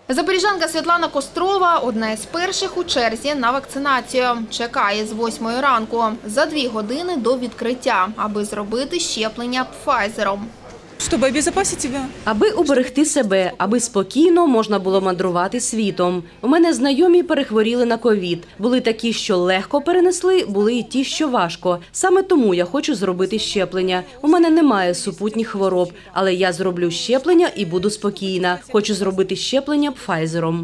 Запоріжанка Світлана Кострова – одна із перших у черзі на вакцинацію. Чекає з 8 ранку, за 2 години до відкриття, аби зробити щеплення Pfizer. Щоб обезопасити себе. Аби уберегти себе, аби спокійно можна було мандрувати світом. У мене знайомі перехворіли на ковід. Були такі, що легко перенесли, були і ті, що важко. Саме тому я хочу зробити щеплення. У мене немає супутніх хвороб, але я зроблю щеплення і буду спокійна. Хочу зробити щеплення Pfizer.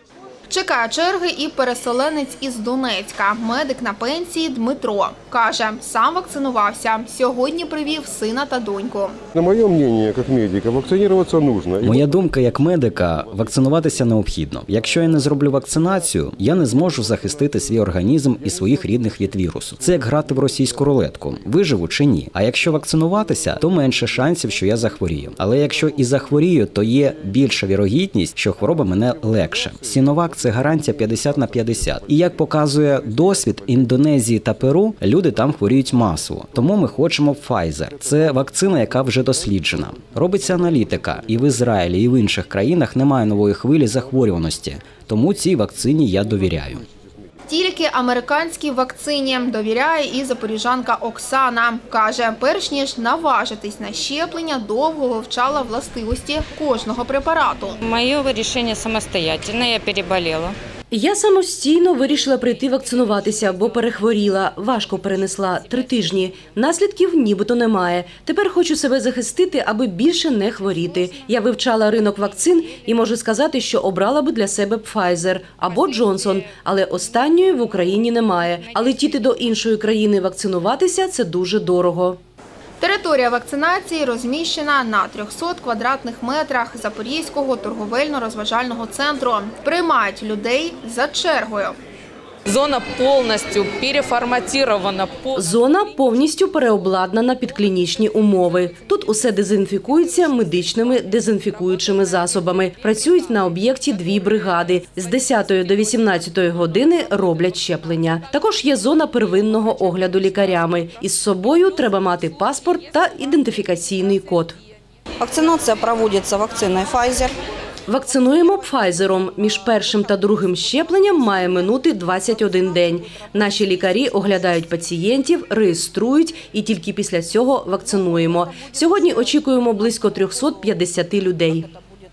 Чекає черги і переселенець із Донецька. Медик на пенсії Дмитро. Каже, сам вакцинувався. Сьогодні привів сина та доньку. На моє мнение, як медика, вакцинуватися потрібно. Моя думка як медика – вакцинуватися необхідно. Якщо я не зроблю вакцинацію, я не зможу захистити свій організм і своїх рідних від вірусу. Це як грати в російську рулетку. Виживу чи ні? А якщо вакцинуватися, то менше шансів, що я захворію. Але якщо і захворію, то є більша вірогідність, що хвороба мене легше. Сіновак – це гарантія 50/50. І як показує досвід Індонезії та Перу, люди там хворіють масово. Тому ми хочемо Pfizer. Це вакцина, яка вже досліджена. Робиться аналітика. І в Ізраїлі, і в інших країнах немає нової хвилі захворюваності. Тому цій вакцині я довіряю. Тільки американській вакцині довіряє і запоріжанка Оксана. Каже, перш ніж наважитись на щеплення, довго вивчала властивості кожного препарату. Моє рішення самостійне, я переболіла. Я самостійно вирішила прийти вакцинуватися, бо перехворіла, важко перенесла 3 тижні. Наслідків нібито немає. Тепер хочу себе захистити, аби більше не хворіти. Я вивчала ринок вакцин і можу сказати, що обрала би для себе Pfizer або Johnson, але останньої в Україні немає. А летіти до іншої країни вакцинуватися – це дуже дорого. Територія вакцинації розміщена на 300 квадратних метрах Запорізького торговельно-розважального центру. Приймають людей за чергою. Зона повністю переформатована. Зона повністю переобладнана під клінічні умови. Тут усе дезінфікується медичними дезінфікуючими засобами. Працюють на об'єкті 2 бригади. З 10 до 18 години роблять щеплення. Також є зона первинного огляду лікарями. Із собою треба мати паспорт та ідентифікаційний код. Вакцинація проводиться вакциною Pfizer. Вакцинуємо Pfizer. Між першим та другим щепленням має минути 21 день. Наші лікарі оглядають пацієнтів, реєструють і тільки після цього вакцинуємо. Сьогодні очікуємо близько 350 людей.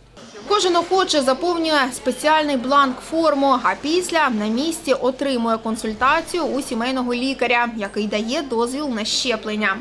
Кожен охочий заповнює спеціальний бланк-форму, а після на місці отримує консультацію у сімейного лікаря, який дає дозвіл на щеплення.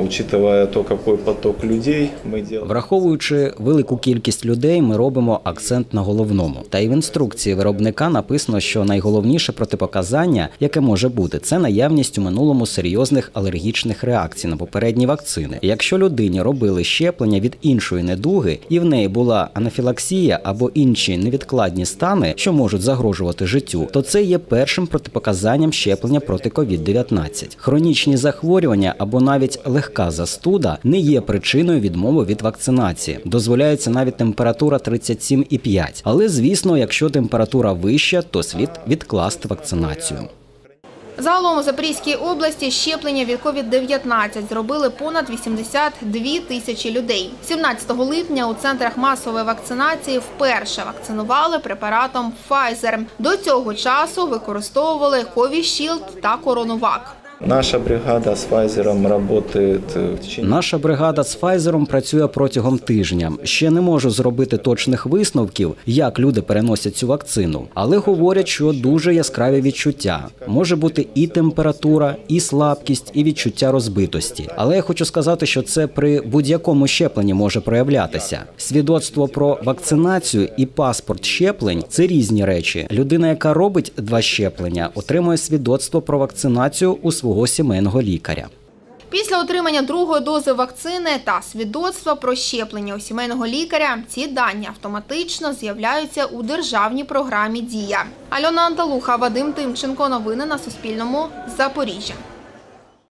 Враховуючи велику кількість людей, ми робимо акцент на головному. Та й в інструкції виробника написано, що найголовніше протипоказання, яке може бути, це наявність у минулому серйозних алергічних реакцій на попередні вакцини. Якщо людині робили щеплення від іншої недуги і в неї була анафілаксія або інші невідкладні стани, що можуть загрожувати життю, то це є першим протипоказанням щеплення проти COVID-19. Хронічні захворювання або навіть легка застуда не є причиною відмови від вакцинації. Дозволяється навіть температура 37,5. Але, звісно, якщо температура вища, то слід відкласти вакцинацію. Загалом у Запорізькій області щеплення від COVID-19 зробили понад 82 тисячі людей. 17 липня у центрах масової вакцинації вперше вакцинували препаратом Pfizer. До цього часу використовували Covishield та CoronaVac. Наша бригада з Pfizer працює протягом тижня. Ще не можу зробити точних висновків, як люди переносять цю вакцину. Але говорять, що дуже яскраві відчуття. Може бути і температура, і слабкість, і відчуття розбитості. Але я хочу сказати, що це при будь-якому щепленні може проявлятися. Свідоцтво про вакцинацію і паспорт щеплень – це різні речі. Людина, яка робить 2 щеплення, отримує свідоцтво про вакцинацію у свого сімейного лікаря. Після отримання 2-ї дози вакцини та свідоцтва про щеплення у сімейного лікаря ці дані автоматично з'являються у державній програмі «Дія». Альона Анталуха, Вадим Тимченко. Новини на Суспільному. Запоріжжя.